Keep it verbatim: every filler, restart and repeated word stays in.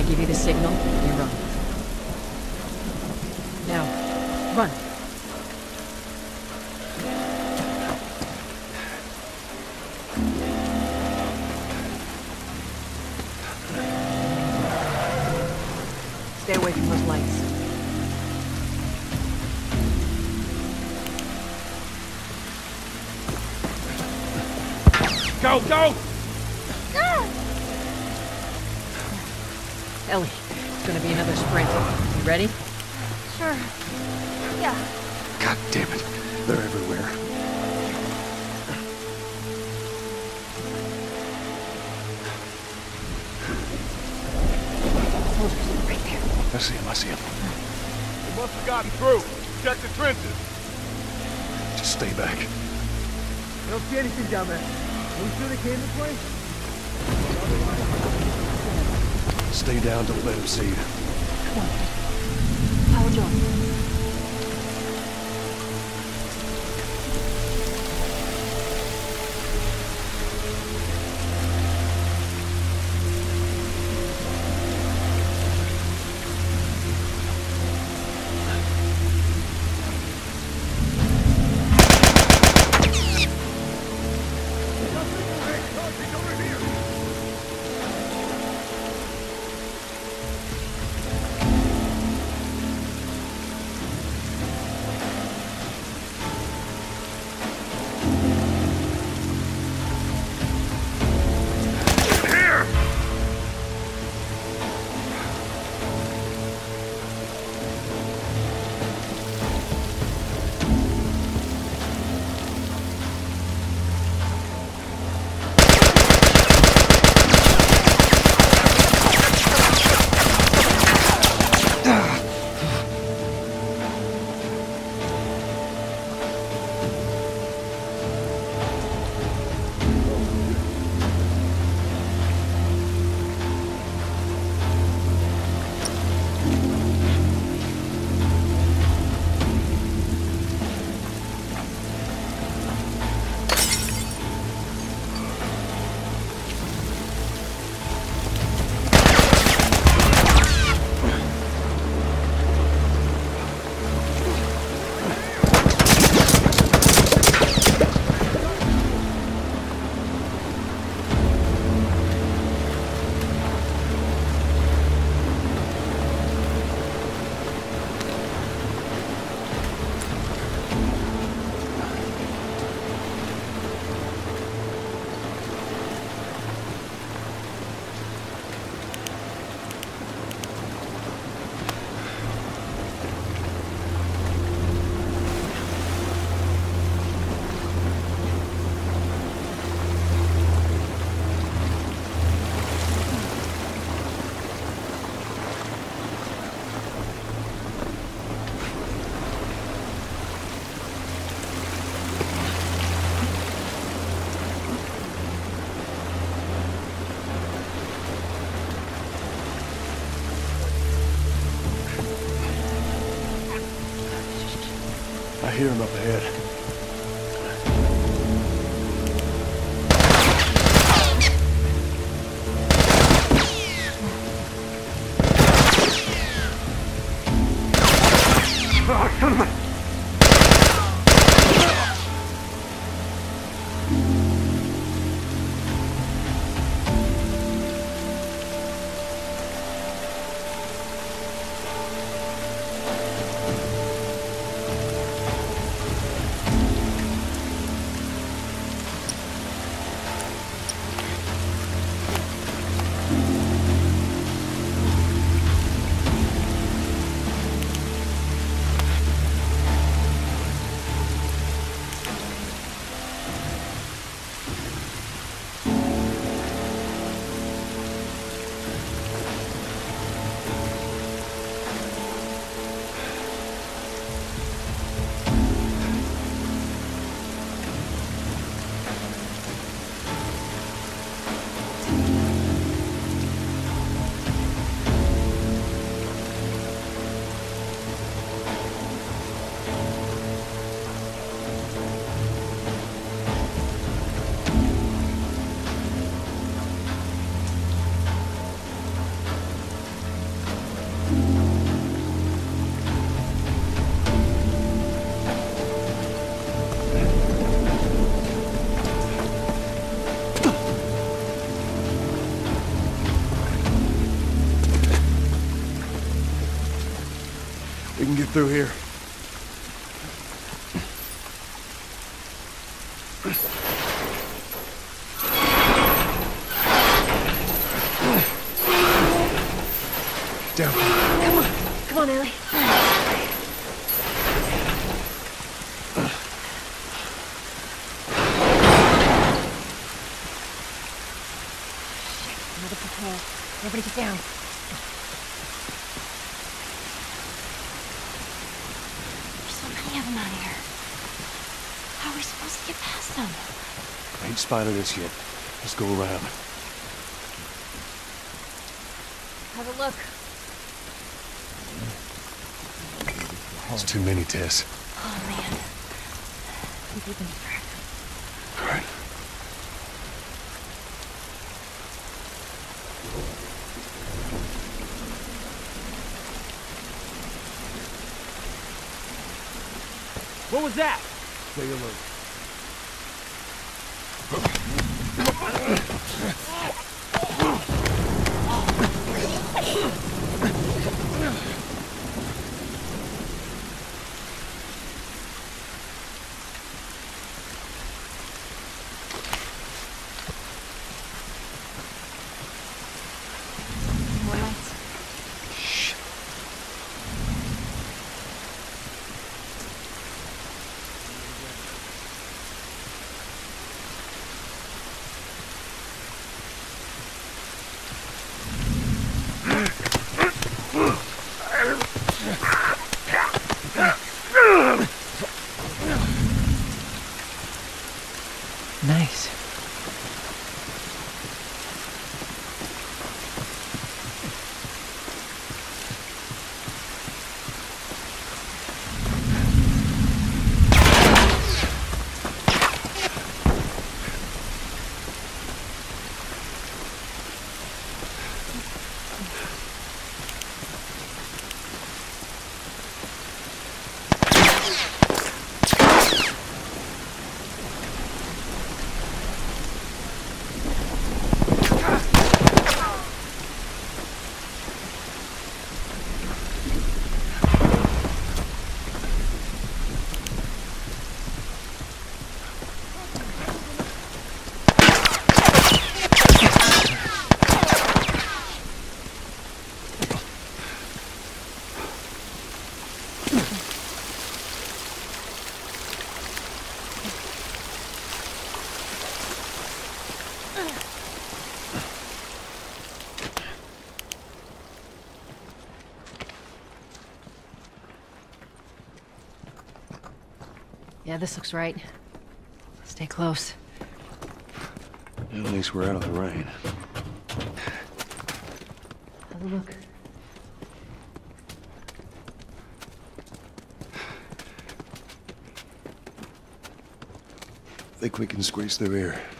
Give you the signal, you run. Now, run. Stay away from those lights. Go, go! Ellie, it's gonna be another sprint. You ready? Sure. Yeah. God damn it. They're everywhere. Soldiers, right there. I see him, I see him. They must have gotten through. Check the trenches. Just stay back. I don't see anything down there. Are we sure they came this way? Stay down, don't let him see you. Come on. Follow John. I hear him up ahead. through here. Down. Come on. Come on, Ellie. Another patrol. Nobody get down. There's so many of them out here. How are we supposed to get past them? Ain't spotted us yet. Let's go around. Have a look. It's too many, Tess. Oh, man. I think we've been distracted. All right. What was that? Stay alert. More lights. Shh. Nice. Yeah, this looks right. Stay close. At least we're out of the rain. Have a look. Think we can squeeze through here.